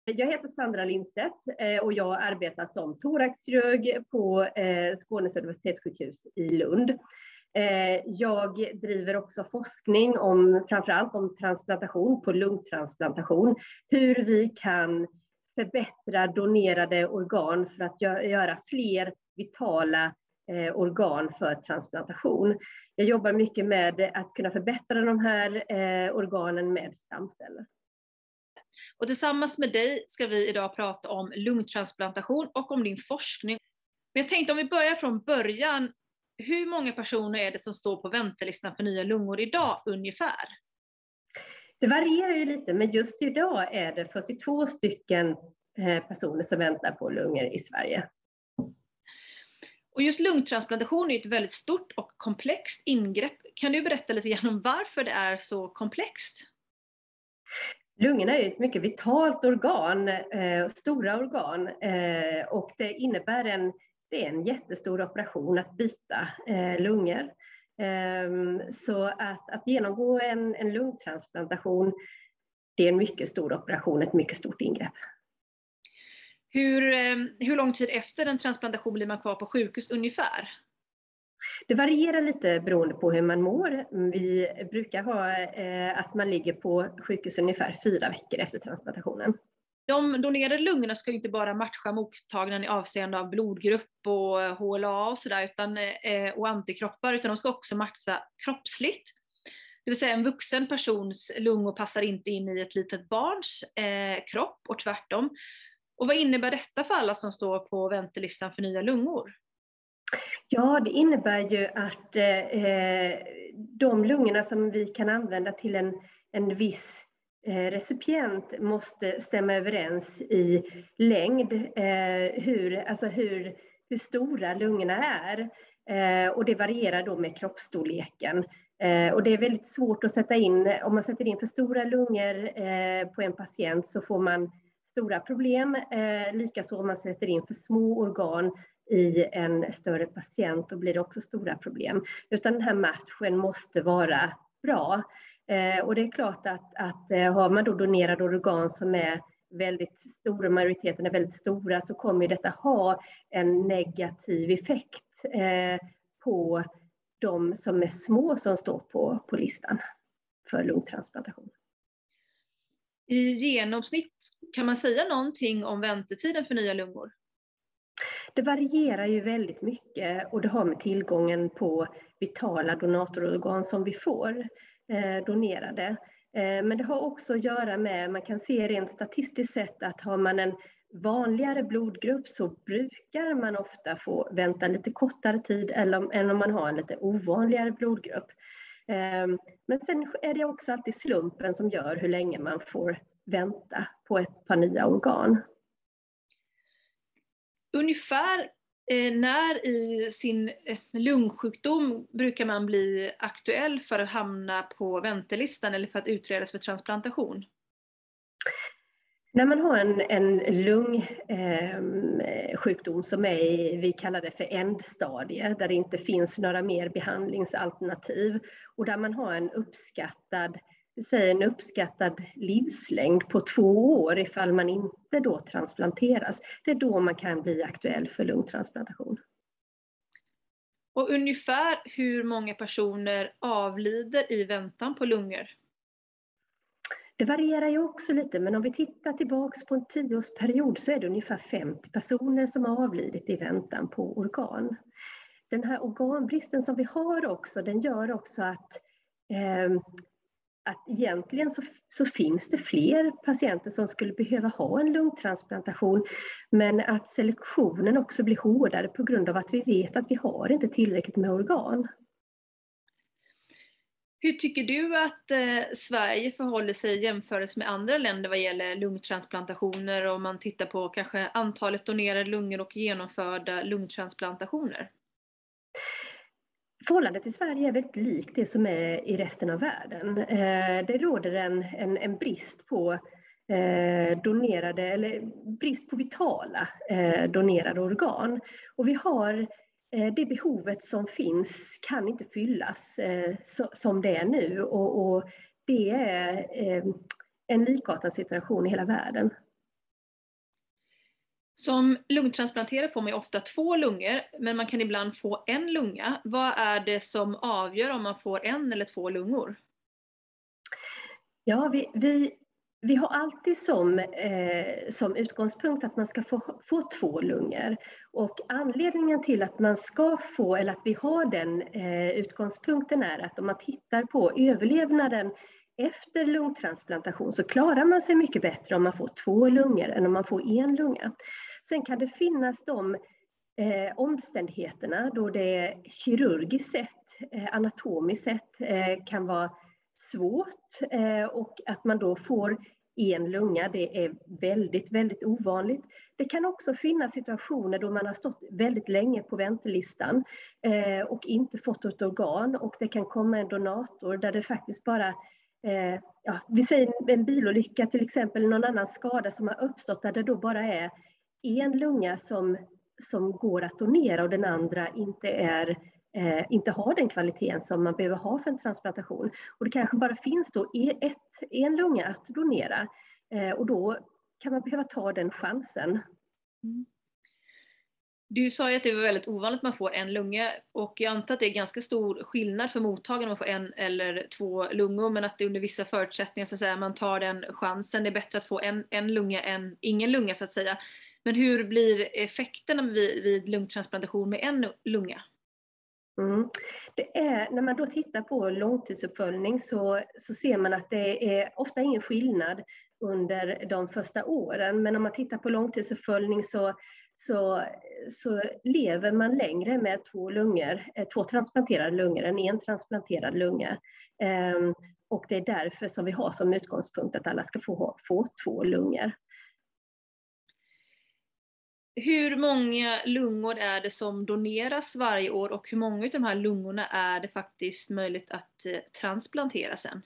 Jag heter Sandra Lindstedt och jag arbetar som thoraxkirurg på Skånes universitetssjukhus i Lund. Jag driver också forskning om framförallt om transplantation på lungtransplantation. Hur vi kan förbättra donerade organ för att göra fler vitala organ för transplantation. Jag jobbar mycket med att kunna förbättra de här organen med stamceller. Och tillsammans med dig ska vi idag prata om lungtransplantation och om din forskning. Men jag tänkte om vi börjar från början. Hur många personer är det som står på väntelistan för nya lungor idag ungefär? Det varierar ju lite, men just idag är det 42 stycken personer som väntar på lungor i Sverige. Och just lungtransplantation är ett väldigt stort och komplext ingrepp. Kan du berätta lite grann om varför det är så komplext? Lungorna är ett mycket vitalt organ, stora organ, och det innebär en jättestor operation att byta lungor. Så att genomgå en lungtransplantation, det är en mycket stor operation, ett mycket stort ingrepp. Hur lång tid efter en transplantation blir man kvar på sjukhus ungefär? Det varierar lite beroende på hur man mår. Vi brukar ha att man ligger på sjukhus ungefär 4 veckor efter transplantationen. De donerade lungorna ska ju inte bara matcha mottagaren i avseende av blodgrupp och HLA och sådär, och antikroppar, utan de ska också matcha kroppsligt. Det vill säga en vuxen persons lungor passar inte in i ett litet barns kropp och tvärtom. Och vad innebär detta för alla som står på väntelistan för nya lungor? Ja, det innebär ju att de lungorna som vi kan använda till en viss recipient måste stämma överens i längd, hur stora lungorna är. Och det varierar då med kroppsstorleken. Och det är väldigt svårt att sätta in, om man sätter in för stora lungor på en patient så får man stora problem. Likaså om man sätter in för små organ i en större patient, då blir det också stora problem. Utan den här matchen måste vara bra. Och det är klart att har man då donerade organ som är väldigt stora, majoriteten är väldigt stora, så kommer detta ha en negativ effekt på de som är små som står på listan för lungtransplantation. I genomsnitt kan man säga någonting om väntetiden för nya lungor? Det varierar ju väldigt mycket och det har med tillgången på vitala donatororgan som vi får donerade. Men det har också att göra med, man kan se rent statistiskt sett att har man en vanligare blodgrupp så brukar man ofta få vänta lite kortare tid än om man har en lite ovanligare blodgrupp. Men sen är det också alltid slumpen som gör hur länge man får vänta på ett par nya organ. Ungefär när i sin lungsjukdom brukar man bli aktuell för att hamna på väntelistan eller för att utredas för transplantation? När man har en lungsjukdom som vi kallar det för ändstadier, där det inte finns några mer behandlingsalternativ och där man har en uppskattad livslängd på 2 år ifall man inte då transplanteras. Det är då man kan bli aktuell för lungtransplantation. Och ungefär hur många personer avlider i väntan på lungor? Det varierar ju också lite, men om vi tittar tillbaka på en 10-årsperiod så är det ungefär 50 personer som har avlidit i väntan på organ. Den här organbristen som vi har också, den gör också att egentligen så finns det fler patienter som skulle behöva ha en lungtransplantation, men att selektionen också blir hårdare på grund av att vi vet att vi har inte tillräckligt med organ. Hur tycker du att Sverige förhåller sig i jämförelse med andra länder vad gäller lungtransplantationer, om man tittar på kanske antalet donerade lungor och genomförda lungtransplantationer? Förhållandet i Sverige är väldigt likt det som är i resten av världen. Det råder en brist på donerade eller brist på vitala donerade organ. Och vi har det behovet som finns kan inte fyllas som det är nu. Och det är en likartad situation i hela världen. Som lungtransplanterare får man ju ofta 2 lungor, men man kan ibland få 1 lunga. Vad är det som avgör om man får 1 eller 2 lungor? Ja, vi har alltid som utgångspunkt att man ska få 2 lungor. Och anledningen till att man ska få, eller att vi har den utgångspunkten, är att om man tittar på överlevnaden efter lungtransplantation så klarar man sig mycket bättre om man får 2 lungor än om man får 1 lunga. Sen kan det finnas de omständigheterna då det kirurgiskt sett, anatomiskt sett kan vara svårt och att man då får 1 lunga, det är väldigt, väldigt ovanligt. Det kan också finnas situationer då man har stått väldigt länge på väntelistan och inte fått ett organ, och det kan komma en donator där det faktiskt bara, vi säger en bilolycka till exempel, någon annan skada som har uppstått där det då bara är 1 lunga som går att donera och den andra inte har den kvaliteten som man behöver ha för en transplantation. Och det kanske bara finns då en lunga att donera och då kan man behöva ta den chansen. Mm. Du sa ju att det var väldigt ovanligt att man får 1 lunga, och jag antar att det är ganska stor skillnad för mottagaren om man får 1 eller 2 lungor, men att det under vissa förutsättningar så att säga, man tar den chansen. Det är bättre att få en lunga än ingen lunga så att säga. Men hur blir effekterna vid lungtransplantation med 1 lunga? Det är, när man då tittar på långtidsuppföljning så ser man att det är ofta ingen skillnad under de första åren. Men om man tittar på långtidsuppföljning så lever man längre med 2 transplanterade lungor än 1 transplanterad lunga. Och det är därför som vi har som utgångspunkt att alla ska få 2 lungor. Hur många lungor är det som doneras varje år, och hur många av de här lungorna är det faktiskt möjligt att transplantera sen?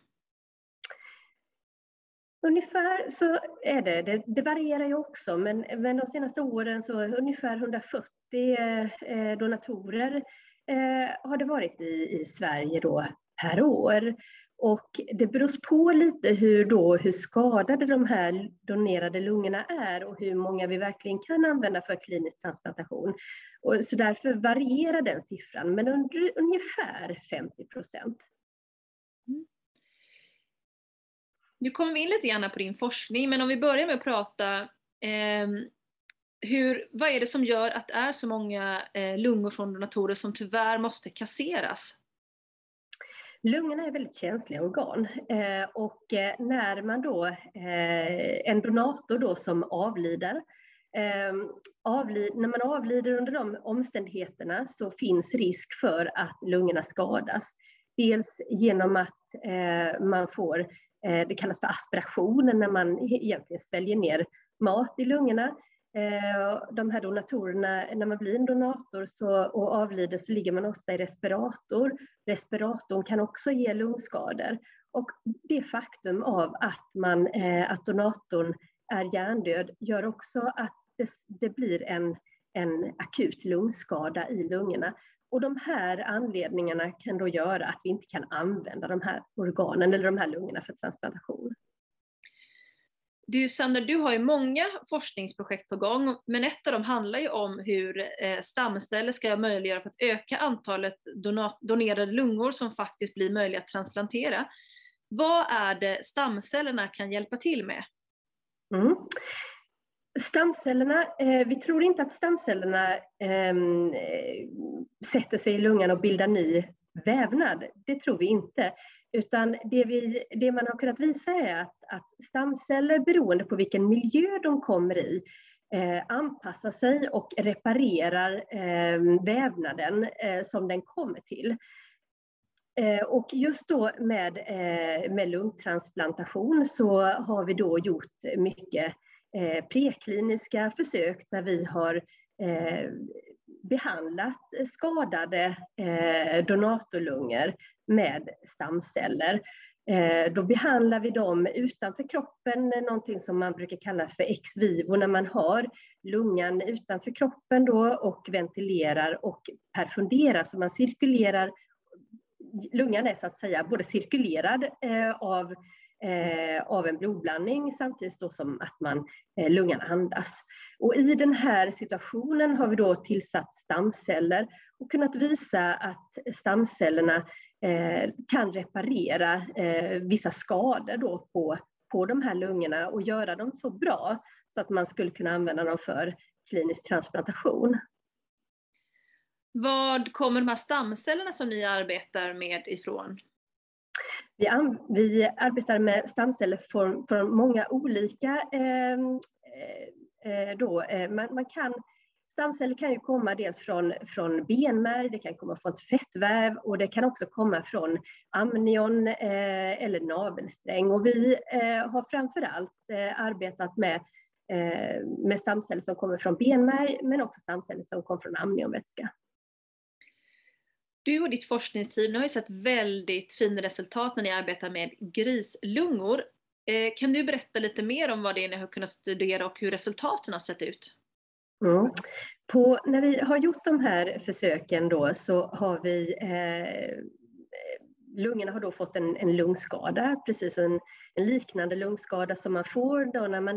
Ungefär så är det varierar ju också, men de senaste åren så ungefär 140 donatorer har det varit i Sverige då per år. Och det beror på lite hur skadade de här donerade lungorna är och hur många vi verkligen kan använda för klinisk transplantation. Och så därför varierar den siffran, men ungefär 50%. Nu kommer vi in lite grann på din forskning, men om vi börjar med att prata vad är det som gör att det är så många lungor från donatorer som tyvärr måste kasseras? Lungorna är väldigt känsliga organ och när man då, en donator då som avlider, när man avlider under de omständigheterna så finns risk för att lungorna skadas. Dels genom att man får, det kallas för aspiration, när man egentligen sväljer ner mat i lungorna. De här donatorerna, när man blir en donator och avlider så ligger man ofta i respirator. Respiratorn kan också ge lungskador. Och det faktum av att donatorn är hjärndöd gör också att det blir en akut lungskada i lungorna. Och de här anledningarna kan då göra att vi inte kan använda de här organen eller de här lungorna för transplantation. Du, Sandra, du har ju många forskningsprojekt på gång, men ett av dem handlar ju om hur stamceller ska möjliggöra för att öka antalet donerade lungor som faktiskt blir möjliga att transplantera. Vad är det stamcellerna kan hjälpa till med? Stamcellerna, vi tror inte att stamcellerna sätter sig i lungan och bildar ny vävnad. Det tror vi inte. Utan det man har kunnat visa är att stamceller, beroende på vilken miljö de kommer i, anpassar sig och reparerar vävnaden som den kommer till. Och just då med lungtransplantation så har vi då gjort mycket prekliniska försök där vi har behandlat skadade donatorlungor med stamceller. Då behandlar vi dem utanför kroppen, någonting som man brukar kalla för ex vivo, när man har lungan utanför kroppen då och ventilerar och perfunderar, så man cirkulerar. Lungan är så att säga både cirkulerad av en blodblandning samtidigt då som att lungan andas. Och i den här situationen har vi då tillsatt stamceller och kunnat visa att stamcellerna kan reparera vissa skador då på de här lungorna och göra dem så bra så att man skulle kunna använda dem för klinisk transplantation. Vad kommer de här stamcellerna som ni arbetar med ifrån? Vi arbetar med stamceller från många olika stamceller kan ju komma dels från benmärg, det kan komma från fettväv och det kan också komma från amnion eller navelsträng. Och vi har framförallt arbetat med stamceller som kommer från benmärg men också stamceller som kommer från amnionvätska. Du och ditt forskningsteam har ju sett väldigt fina resultat när ni arbetar med grislungor. Kan du berätta lite mer om vad det är ni har kunnat studera och hur resultaten har sett ut? När vi har gjort de här försöken då så har vi lungorna har då fått en lungskada, precis en liknande lungskada som man får då när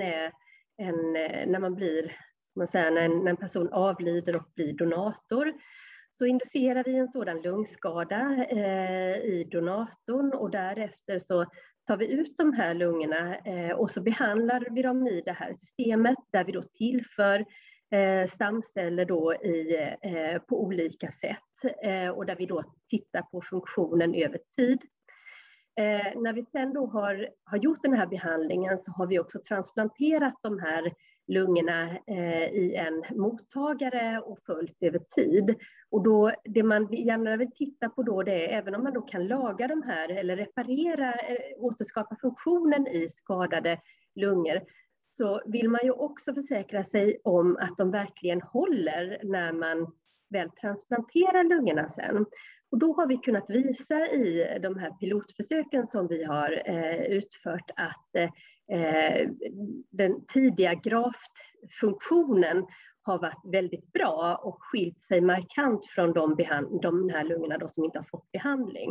en person avlider och blir donator. Så inducerar vi en sådan lungskada i donatorn och därefter så tar vi ut de här lungorna och så behandlar vi dem i det här systemet där vi då tillför stamceller då på olika sätt och där vi då tittar på funktionen över tid. När vi sen då har gjort den här behandlingen så har vi också transplanterat de här lungorna i en mottagare och följt över tid. Och då, det man gärna vill titta på då det är, även om man då kan laga de här eller reparera, återskapa funktionen i skadade lungor, så vill man ju också försäkra sig om att de verkligen håller när man väl transplanterar lungorna sen. Och då har vi kunnat visa i de här pilotförsöken som vi har utfört att den tidiga graftfunktionen har varit väldigt bra och skilt sig markant från de här lungorna då som inte har fått behandling.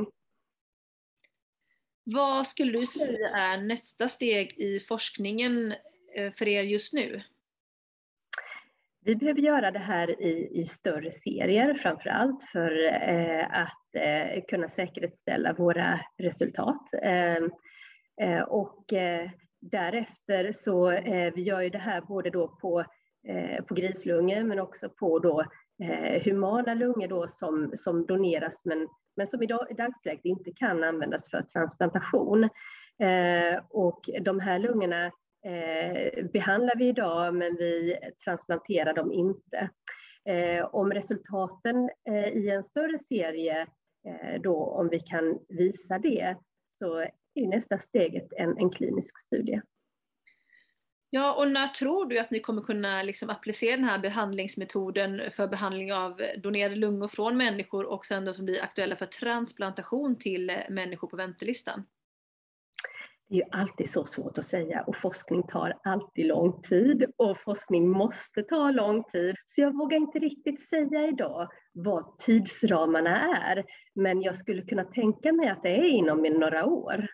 Vad skulle du säga är nästa steg i forskningen för er just nu? Vi behöver göra det här i större serier framför allt för att kunna säkerställa våra resultat. Och därefter så vi gör ju det här både då på grislungor men också på då humana lungor då som doneras men som i dagsläget inte kan användas för transplantation. Och de här lungorna behandlar vi idag men vi transplanterar dem inte. Om resultaten i en större serie då om vi kan visa det så är nästa steget en klinisk studie. Ja, och när tror du att ni kommer kunna liksom applicera den här behandlingsmetoden för behandling av donerade lungor från människor och sen då som blir aktuella för transplantation till människor på väntelistan? Det är ju alltid så svårt att säga och forskning tar alltid lång tid och forskning måste ta lång tid. Så jag vågar inte riktigt säga idag vad tidsramarna är, men jag skulle kunna tänka mig att det är inom några år.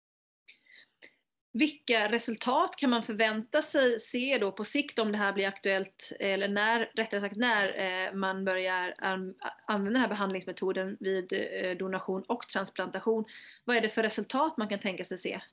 Vilka resultat kan man förvänta sig se då på sikt om det här blir aktuellt eller när man börjar använda den här behandlingsmetoden vid donation och transplantation? Vad är det för resultat man kan tänka sig se?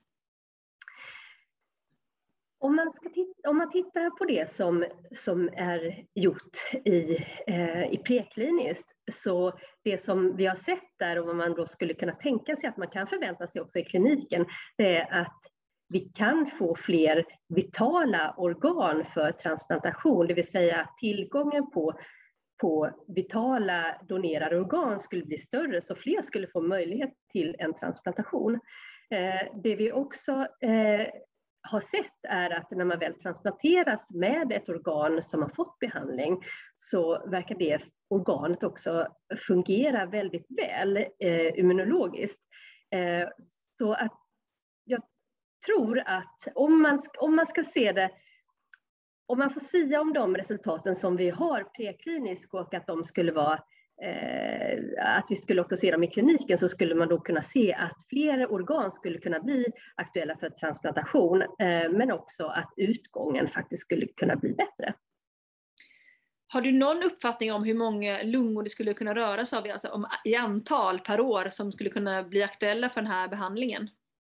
Om man tittar på det som är gjort i prekliniskt, så det som vi har sett där och vad man då skulle kunna tänka sig att man kan förvänta sig också i kliniken, det är att vi kan få fler vitala organ för transplantation, det vill säga att tillgången på vitala donerade organ skulle bli större så fler skulle få möjlighet till en transplantation. Det vi också har sett är att när man väl transplanteras med ett organ som har fått behandling så verkar det organet också fungera väldigt väl immunologiskt. Så att jag tror att om man ska se det, om man får sia om de resultaten som vi har prekliniskt och att de skulle vara att vi skulle också se dem i kliniken, så skulle man då kunna se att fler organ skulle kunna bli aktuella för transplantation, men också att utgången faktiskt skulle kunna bli bättre. Har du någon uppfattning om hur många lungor det skulle kunna röra sig av, alltså i antal per år, som skulle kunna bli aktuella för den här behandlingen?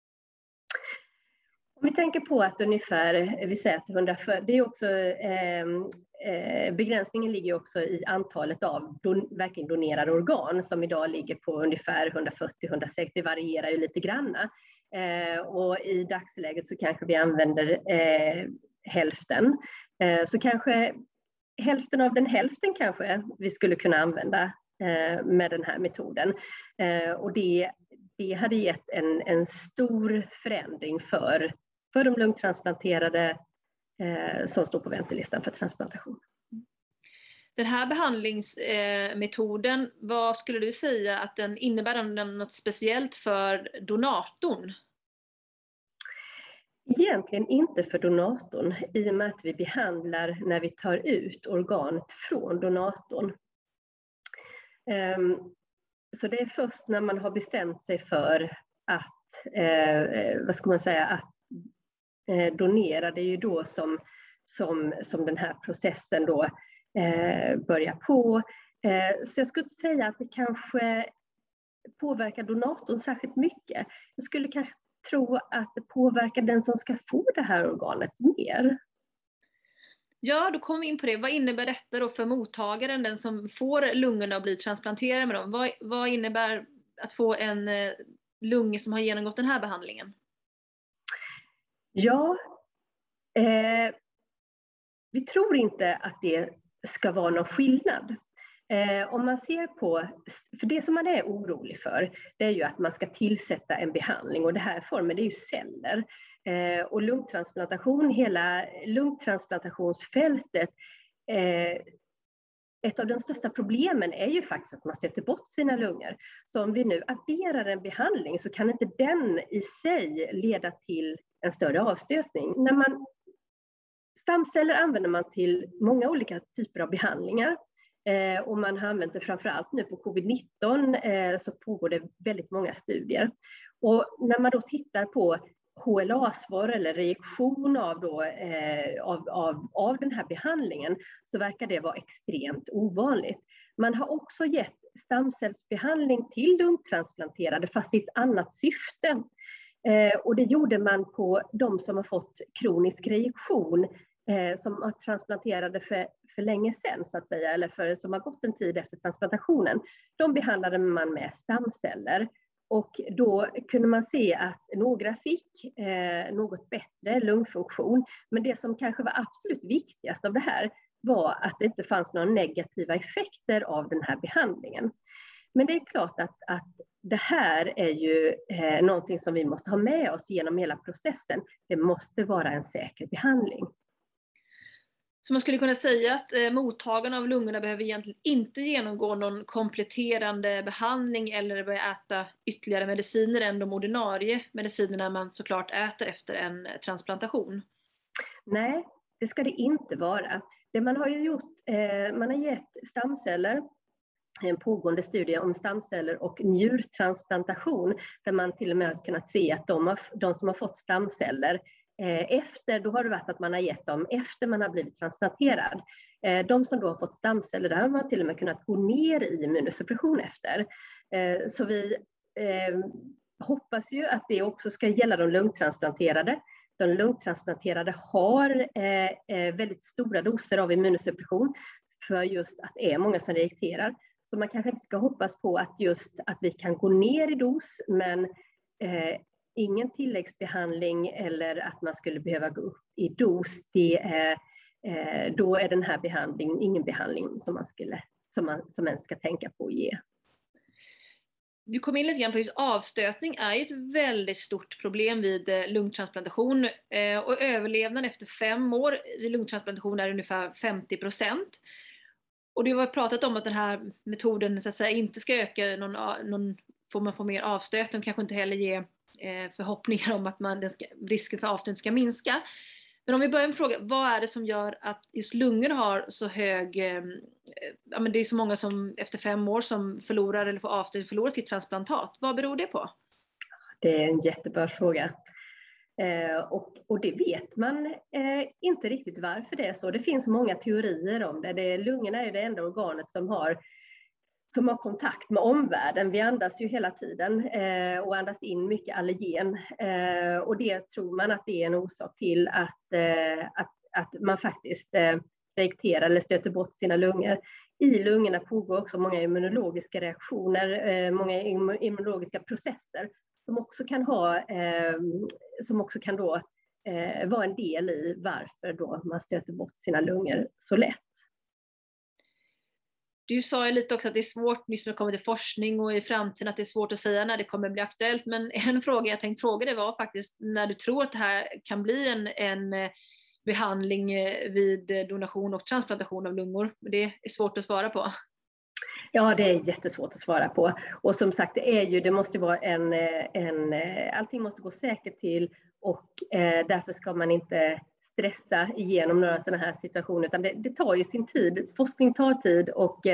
Om vi tänker på att ungefär, vi säger att 140, det är också, begränsningen ligger också i antalet av verkligen donerade organ, som idag ligger på ungefär 140-160, det varierar ju lite granna. Och i dagsläget så kanske vi använder hälften. Så kanske hälften av den hälften kanske vi skulle kunna använda med den här metoden. Och det hade gett en stor förändring för de lungtransplanterade som står på väntelistan för transplantation. Den här behandlingsmetoden, vad skulle du säga att den innebär något speciellt för donatorn? Egentligen inte för donatorn, i och med att vi behandlar när vi tar ut organet från donatorn. Så det är först när man har bestämt sig för att, vad ska man säga, att donera, det är ju då som den här processen då börjar på. Så jag skulle inte säga att det kanske påverkar donatorn särskilt mycket. Jag skulle kanske tro att det påverkar den som ska få det här organet mer. Ja, då kommer vi in på det. Vad innebär detta då för mottagaren, den som får lungorna och blir transplanterad med dem? Vad innebär att få en lunga som har genomgått den här behandlingen? Ja, vi tror inte att det ska vara någon skillnad. Om man ser på, för det som man är orolig för, det är ju att man ska tillsätta en behandling, och det här formen, det är ju celler. Och lungtransplantation, hela lungtransplantationsfältet, ett av de största problemen är ju faktiskt att man stöter bort sina lungor. Så om vi nu adderar en behandling så kan inte den i sig leda till en större avstötning. Stamceller använder man till många olika typer av behandlingar. Och man har använt det framförallt nu på covid-19, så pågår det väldigt många studier. Och när man då tittar på HLA-svar eller reaktion av den här behandlingen, så verkar det vara extremt ovanligt. Man har också gett stamcellsbehandling till lungtransplanterade, fast i ett annat syfte. Och det gjorde man på de som har fått kronisk reaktion, som var transplanterade för länge sedan, så att säga, eller som har gått en tid efter transplantationen. De behandlade man med stamceller. Och då kunde man se att några fick något bättre lungfunktion. Men det som kanske var absolut viktigast av det här var att det inte fanns några negativa effekter av den här behandlingen. Men det är klart att det här är ju någonting som vi måste ha med oss genom hela processen. Det måste vara en säker behandling. Så man skulle kunna säga att mottagarna av lungorna behöver egentligen inte genomgå någon kompletterande behandling eller börja äta ytterligare mediciner än de ordinarie medicinerna man såklart äter efter en transplantation? Nej, det ska det inte vara. Det man har ju gjort, man har gett stamceller, en pågående studie om stamceller och njurtransplantation, där man till och med har kunnat se att de som har fått stamceller då har det varit att man har gett dem efter man har blivit transplanterad. De som då har fått stamceller, där har man till och med kunnat gå ner i immunosuppression efter. Så vi hoppas ju att det också ska gälla de lungtransplanterade. De lungtransplanterade har väldigt stora doser av immunosuppression, för just att det är många som reagerar. Så man kanske inte ska hoppas på att vi kan gå ner i dos, men ingen tilläggsbehandling eller att man skulle behöva gå upp i dos, då är den här behandlingen ingen behandling som man ska tänka på att ge. Du kom in lite grann på just avstötning är ju ett väldigt stort problem vid lungtransplantation, och överlevnaden efter 5 år vid lungtransplantation är ungefär 50%. Och det har pratat om att den här metoden så att säga inte ska öka man får mer avstötning, kanske inte heller ge förhoppningar om att risken för avstötning ska minska. Men om vi börjar med frågan, vad är det som gör att just lungor har så hög, det är så många som efter 5 år som förlorar eller får avstötning, förlorar sitt transplantat. Vad beror det på? Det är en jättebra fråga. Och det vet man inte riktigt varför det är så. Det finns många teorier om det. Lungorna är det enda organet som har kontakt med omvärlden. Vi andas ju hela tiden och andas in mycket allergen. Och det tror man att det är en orsak till att man faktiskt reakterar eller stöter bort sina lungor. I lungorna pågår också många immunologiska reaktioner, många immunologiska processer som också kan vara en del i varför då man stöter bort sina lungor så lätt. Du sa ju lite också att det är svårt när det kommer till forskning och i framtiden att det är svårt att säga när det kommer bli aktuellt. Men en fråga jag tänkte fråga dig var faktiskt när du tror att det här kan bli en behandling vid donation och transplantation av lungor. Det är svårt att svara på. Ja, det är jättesvårt att svara på. Och som sagt, det måste vara allting måste gå säkert till och därför ska man inte stressa igenom några sådana här situationer, utan det tar ju sin tid. Forskning tar tid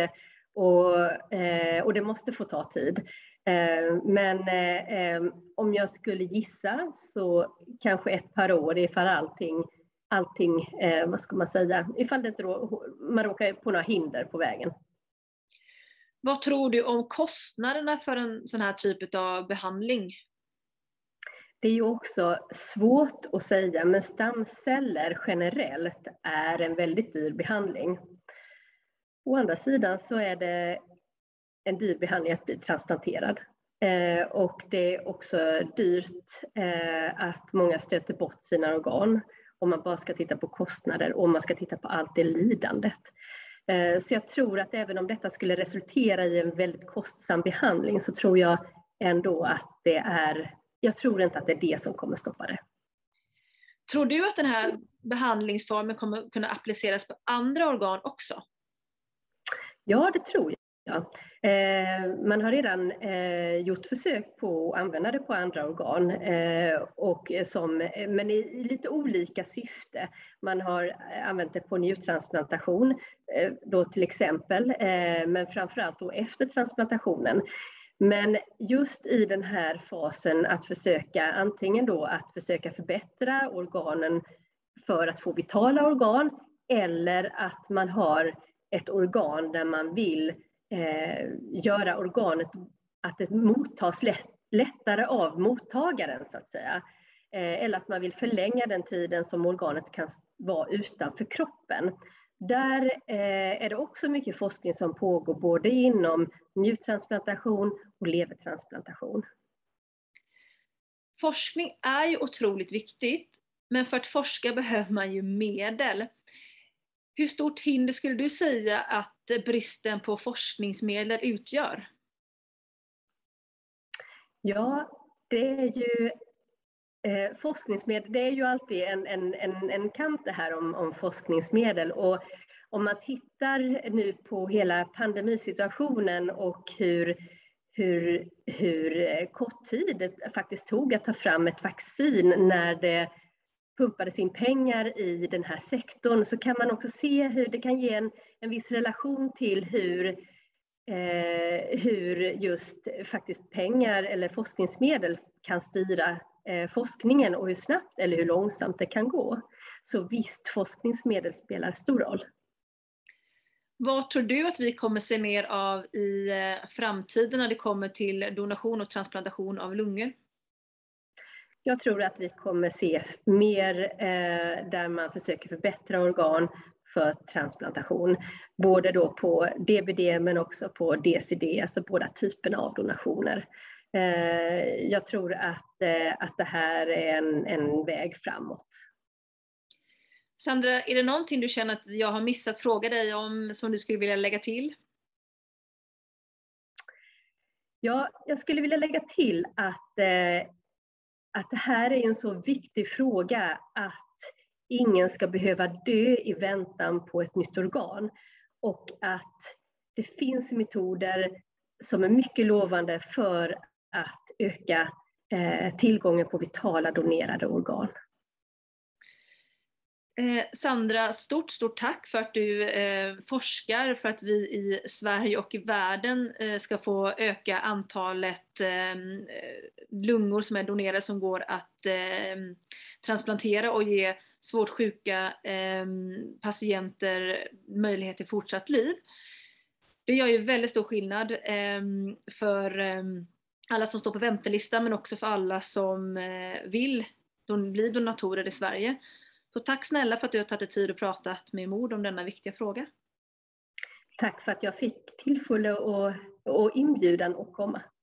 och det måste få ta tid. Men om jag skulle gissa så kanske ett par år ifall allting vad ska man säga, ifall det inte man råkar på några hinder på vägen. Vad tror du om kostnaderna för en sån här typ av behandling? Det är ju också svårt att säga, men stamceller generellt är en väldigt dyr behandling. Å andra sidan så är det en dyr behandling att bli transplanterad. Och det är också dyrt att många stöter bort sina organ om man bara ska titta på kostnader och om man ska titta på allt det lidandet. Så jag tror att även om detta skulle resultera i en väldigt kostsam behandling så tror jag ändå att jag tror inte att det är det som kommer stoppa det. Tror du att den här behandlingsformen kommer kunna appliceras på andra organ också? Ja, det tror jag. Man har redan gjort försök på att använda det på andra organ, men i lite olika syfte. Man har använt det på njurtransplantation då till exempel, men framförallt då efter transplantationen. Men just i den här fasen att antingen då att försöka förbättra organen för att få vitala organ, eller att man har ett organ där man vill göra organet att det mottas lättare av mottagaren så att säga. Eller att man vill förlänga den tiden som organet kan vara utanför kroppen. Där är det också mycket forskning som pågår både inom njurtransplantation och levertransplantation. Forskning är ju otroligt viktigt, men för att forska behöver man ju medel. Hur stort hinder skulle du säga att bristen på forskningsmedel utgör? Ja, det är ju forskningsmedel, det är ju alltid en kamp det här om forskningsmedel. Och om man tittar nu på hela pandemisituationen och hur kort tid det faktiskt tog att ta fram ett vaccin när det pumpades in pengar i den här sektorn, så kan man också se hur det kan ge en viss relation till hur just faktiskt pengar eller forskningsmedel kan styra forskningen och hur snabbt eller hur långsamt det kan gå. Så visst, forskningsmedel spelar stor roll. Vad tror du att vi kommer se mer av i framtiden när det kommer till donation och transplantation av lungor? Jag tror att vi kommer se mer där man försöker förbättra organ för transplantation. Både då på DBD men också på DCD, alltså båda typerna av donationer. Jag tror att det här är en väg framåt. Sandra, är det någonting du känner att jag har missat fråga dig om som du skulle vilja lägga till? Ja, jag skulle vilja lägga till att det här är en så viktig fråga att ingen ska behöva dö i väntan på ett nytt organ. Och att det finns metoder som är mycket lovande för att öka tillgången på vitala donerade organ. Sandra, stort tack för att du forskar för att vi i Sverige och i världen ska få öka antalet lungor som är donerade som går att transplantera och ge svårt sjuka patienter möjlighet till fortsatt liv. Det gör ju väldigt stor skillnad för alla som står på väntelistan, men också för alla som vill bli donatorer i Sverige. Så tack snälla för att du har tagit tid och pratat med Mord om denna viktiga fråga. Tack för att jag fick tillfälle och inbjudan att komma.